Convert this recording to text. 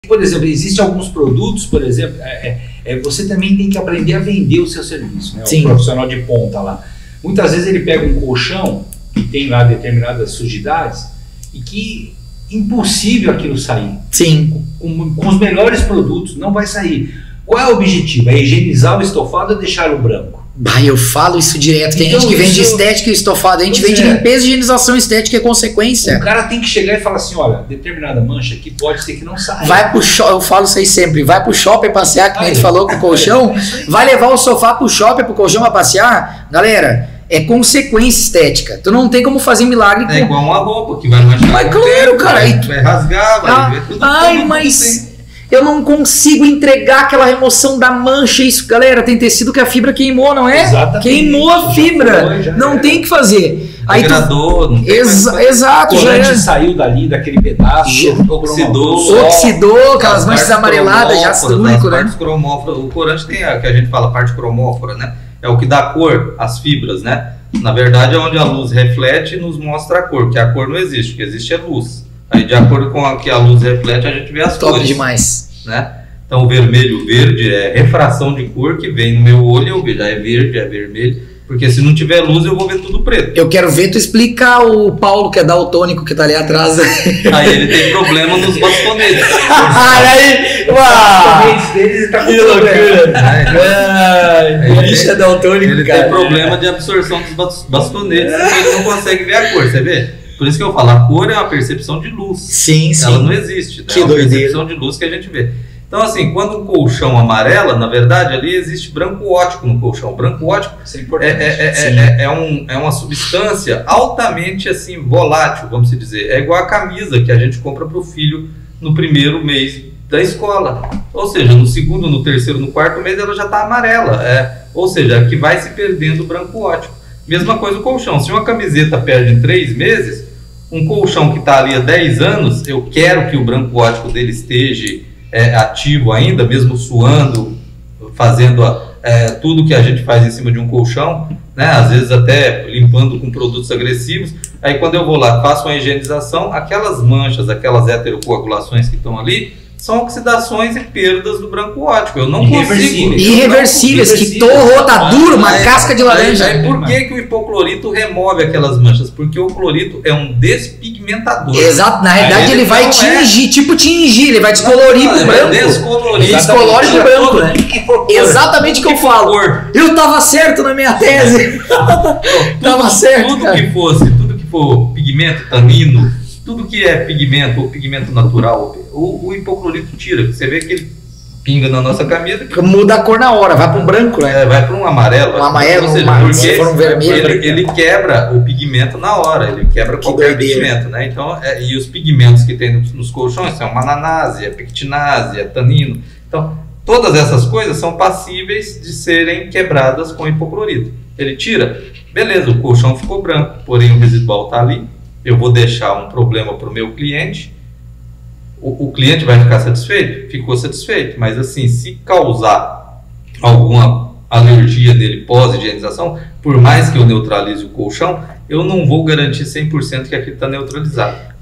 Por exemplo, existem alguns produtos, por exemplo, você também tem que aprender a vender o seu serviço, né? O profissional de ponta lá. Muitas vezes ele pega um colchão que tem lá determinadas sujidades e que impossível aquilo sair. Sim. Com os melhores produtos não vai sair. Qual é o objetivo? É higienizar o estofado ou deixá-lo branco? Eu falo isso direto. Tem gente que vende estética e estofado, a gente vende limpeza, higienização estética é consequência. O cara tem que chegar e falar assim, olha, determinada mancha aqui pode ser que não saia. Vai pro shopping, eu falo isso aí sempre, vai pro shopping passear, que a gente falou com o colchão, vai levar o sofá pro shopping, pro colchão pra passear, galera, é consequência estética. Tu não tem como fazer milagre com... É igual uma roupa que vai manchar. Mas claro, cara. Vai rasgar, vai ver tudo. Mas... eu não consigo entregar aquela remoção da mancha, isso, galera, tem tecido que a fibra queimou, não é? Exatamente. Queimou a fibra, não tem que fazer. Aí degradou, não tem exato, o corante saiu dali, daquele pedaço, oxidou, aquelas manchas amareladas, já único, né? O corante tem a que a gente fala, a parte cromófora, né? É o que dá cor às fibras, né? Na verdade é onde a luz reflete e nos mostra a cor, porque a cor não existe, o que existe é luz. Aí, de acordo com a que a luz reflete, a gente vê as cores. Top demais. Né? Então, o vermelho, verde é refração de cor que vem no meu olho, eu vejo, é verde, é vermelho, porque se não tiver luz, eu vou ver tudo preto. Eu quero ver tu explicar o Paulo, que é daltônico, que tá ali atrás. Aí ele tem problema nos bastonetes. Aí, os bastonetes deles tá com problema. O bicho é daltônico, ele cara. Tem problema de absorção dos bastonetes, então ele não consegue ver a cor, você vê? Por isso que eu falo, a cor é uma percepção de luz. Sim, sim. Ela não existe, né? Que é uma doideira. percepção de luz que a gente vê. Então, assim, quando um colchão amarela, na verdade, ali existe branco ótico no colchão. O branco ótico é uma substância altamente, assim, volátil, vamos dizer. É igual a camisa que a gente compra para o filho no primeiro mês da escola. Ou seja, no segundo, no terceiro, no quarto mês, ela já está amarela. Ou seja, que vai se perdendo o branco ótico. Mesma coisa o colchão. Se uma camiseta perde em 3 meses, um colchão que está ali há 10 anos, eu quero que o branco ótico dele esteja ativo ainda, mesmo suando, fazendo tudo que a gente faz em cima de um colchão, né? Às vezes até limpando com produtos agressivos. Aí quando eu vou lá, faço uma higienização, aquelas manchas, aquelas heterocoagulações que estão ali, são oxidações e perdas do branco ótico. Eu não consigo. Irreversíveis, que torrou, tá duro, uma casca de laranja. Aí por que o hipoclorito remove aquelas manchas? Porque o clorito é um despigmentador. Exato, na realidade ele vai tingir, ele vai descolorir pro branco. Ele descolore pro branco, né? Exatamente o que eu falo. Eu tava certo na minha tese. Tava certo, tudo que for pigmento, tanino, tudo que é pigmento ou pigmento natural, o hipoclorito tira. Você vê que ele pinga na nossa camisa. Muda a cor na hora, vai para um branco, né? Vai para um amarelo. Um amarelo, se for um vermelho. Ele quebra o pigmento na hora, ele quebra qualquer pigmento, né? Então, e os pigmentos que tem nos colchões são mananásia, pectinásia, tanino. Então, todas essas coisas são passíveis de serem quebradas com hipoclorito. Ele tira, beleza, o colchão ficou branco, porém o residual está ali. Eu vou deixar um problema para o meu cliente. O cliente vai ficar satisfeito? Ficou satisfeito. Mas assim, se causar alguma alergia nele pós-higienização, por mais que eu neutralize o colchão, eu não vou garantir 100% que aquilo está neutralizado.